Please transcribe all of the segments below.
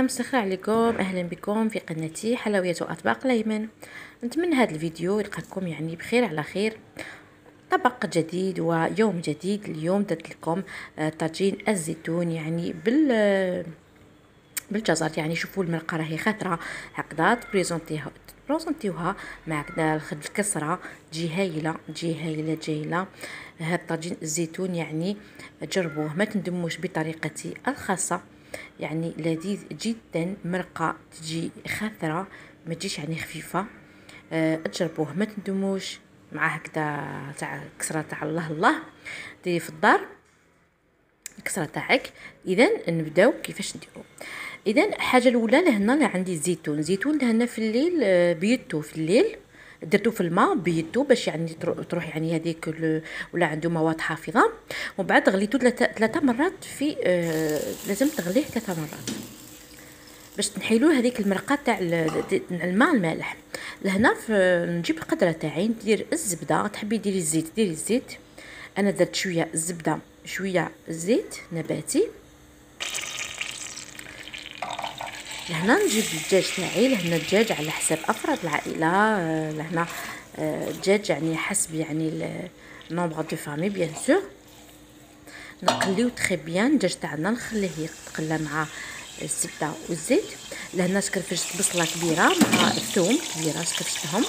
مسخرة عليكم، اهلا بكم في قناتي حلويات واطباق الايمن. نتمنى هذا الفيديو يلقاكم يعني بخير على خير. طبق جديد ويوم جديد. اليوم درت لكم طاجين الزيتون يعني بالجزر. يعني شوفوا المرقه راهي خضراء هكذا، تبريزونتيوها مع هكذا الكسره، تجي هايله تجي هايله. هذا طاجين الزيتون يعني جربوه، ما تندموش بطريقتي الخاصه، يعني لذيذ جدا. مرقه تجي خضراء ما تجيش يعني خفيفه. تجربوه ما تندموش. مع هكذا تاع كسره تاع الله ديري في الدار الكسره تاعك. اذا نبداو كيفاش نديرو. اذا الحاجه الاولى لهنا اللي عندي زيتون لهنا في الليل، بيتو في الليل، درتو في الماء بيتو باش يعني تروح يعني هذيك ولا عنده مواد حافظه. ومن بعد غليتو ثلاثه مرات في لازم تغليه 3 مرات باش تنحيلو هذيك المرقه تاع الماء المالح. لهنا نجيب القدره تاعي، ندير الزبده، تحبي ديري الزيت ديري الزيت. انا درت شويه الزبده شويه زيت نباتي. لهنا نجيب الدجاج تاعي، لهنا الدجاج على حساب افراد العائله. لهنا الدجاج يعني حسب يعني نومبر دو فامي بيان سور. نقليو تري بيان الدجاج تاعنا، نخليه يتقلى مع الزبده والزيت. لهنا سكرفشت بصله كبيره مع الثوم كبيره سكرفتهم،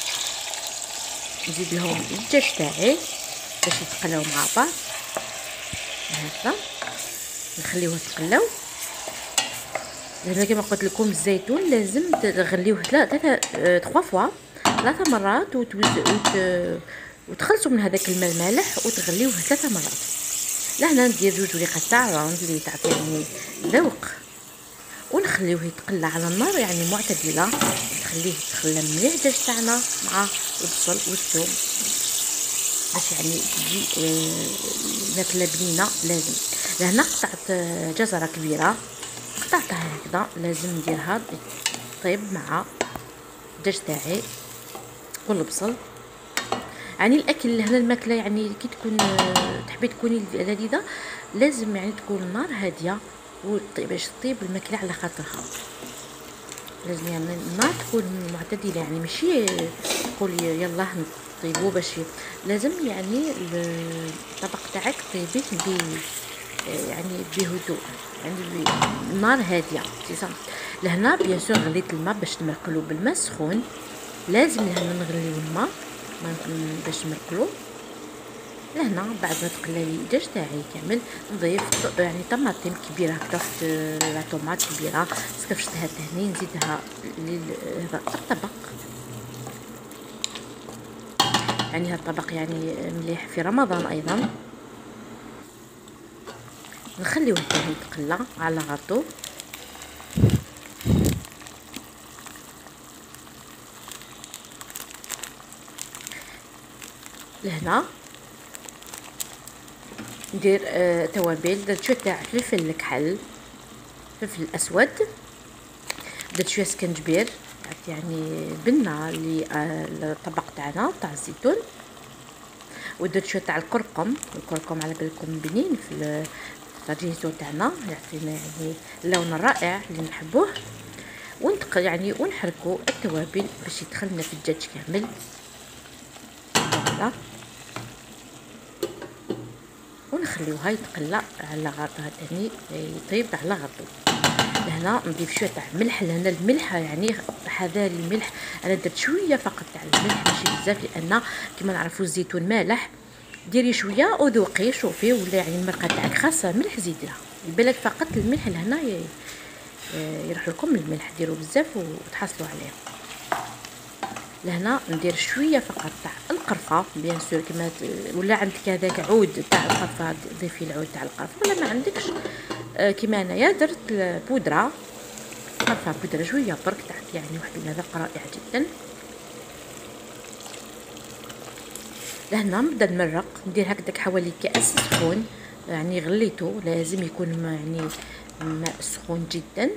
نزيد لهم الدجاج تاعي باش يتقلاو مع بعض هكذا، نخليوه يتقلاو. لهنا كما قلت لكم الزيتون لازم تغليوه 3 فوا 3 مرات وتخلصوا من هذاك الماء المالح وتغليوه 3 مرات. لهنا ندير 2 وريقات تاع راوند اللي تعطي يعني ذوق، ونخليوه يتقلى على النار يعني معتدله، نخليه يتخلى مليح الدجاج تاعنا مع البصل والثوم باش يعني تجي ماكله بنينه. لازم لهنا قطعت جزره كبيره، قطعتها هكذا، لازم نديرها طيب مع الدجاج تاعي والبصل. يعني الاكل هنا الماكله يعني كي تكون تحبي تكوني لذيذه لازم يعني تكون النار هاديه باش تطيب الماكله على خاطرها. لازم يعني النار تكون معتدله، يعني ماشي تقولي يلا نطيبو باش لازم يعني الطبق تاعك طيبيه يعني بهدوء، يعني النار هاديه. لهنا بيان سور غليت الماء باش نمرقلو بالماء سخون. لازم لهنا نغليو الماء باش نمرقلو. لهنا بعد ما تقلى لي الدجاج تاعي كامل نضيف يعني طماطم كبيره هكذا، لا طوماط كبيره سكرفتها تهني نزيدها لهذا الطبق. يعني هذا الطبق يعني مليح في رمضان ايضا. نخليوه حتى يتقلى على غطو. لهنا ندير توابل. درت شويه تاع فلفل الكحل، فلفل اسود، درت شويه سكنجبير يعني بنه للطبق تاعنا تاع الزيتون، ودرت شويه تاع الكركم على بالكم بنين في الطاجين تاعنا، يعطينا يعني اللون الرائع اللي نحبوه. يعني ونحركوا التوابل باش يدخلنا في الدجاج كامل. فوالا، ونخليوها يتقلى على غطاء ثاني يطيب على غطو. لهنا نضيف شويه تاع ملح. لهنا الملح يعني حذاري الملح، انا درت شويه فقط تاع الملح ماشي بزاف، لان كما نعرفوا الزيتون مالح. ديري شويه وذوقي شوفي، ولا يعني المرقه تاعك خاصه ملح زيديها. البلد فقط الملح لهنا يروح لكم الملح، ديروا بزاف وتحصلوا عليه. لهنا ندير شويه فقط تاع القرفه بيان سور، كما ولا عندك هذاك عود تاع القرفه ضيفي العود تاع القرفه، ولا ما عندكش كما انايا درت بودره قرفه بودره شويه برك تعطي يعني واحد المذاق رائع جدا. لهنا نبدا نمرق، ندير هكذاك حوالي كاس سخون، يعني غليته لازم يكون يعني ماء سخون جدا.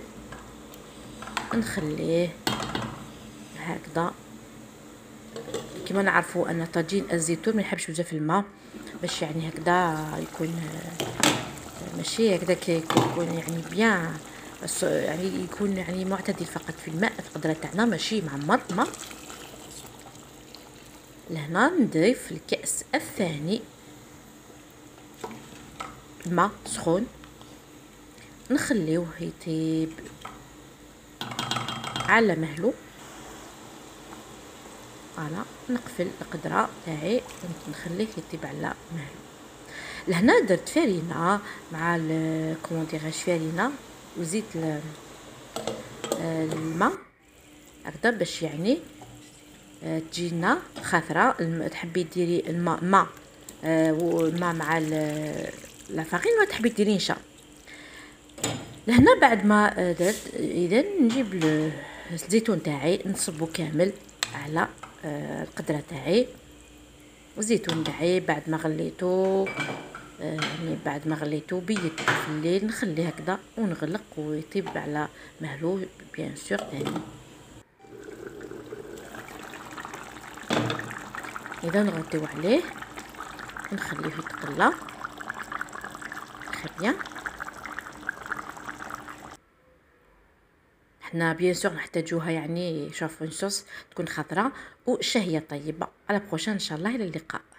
نخليه هكذا. كما نعرفوا ان طاجين الزيتون ما يحبش بزاف الماء، باش يعني هكذا يكون ماشي هكذاك يكون يعني بيان يعني يكون يعني معتدل فقط في الماء القدرة تاعنا، ماشي معمر ما. لهنا نضيف الكأس الثاني الماء سخون، نخليوه يطيب على مهلو. فوالا نقفل القدرة تاعي ونخليه يطيب على مهلو. لهنا درت فرينه مع كومون فرينه وزيت الماء هكذا باش يعني تجينا خضراء. تحبي ديري الماء والماء مع لا فارين، ولا تحبي ديري نشا. لهنا بعد ما درت اذا نجيب الزيتون تاعي نصبو كامل على القدره تاعي. والزيتون تاعي بعد ما غليتو يعني بعد ما غليتو بيدته في الليل نخليه هكذا ونغلق ويطيب على مهلو بيان سور تاني. اذا نغطيو عليه ونخليه يتقلى تري بيان. حنا بيان سور نحتاجوها يعني شوفوا صوص تكون خضراء وشهيه طيبه. على بروشان ان شاء الله، الى اللقاء.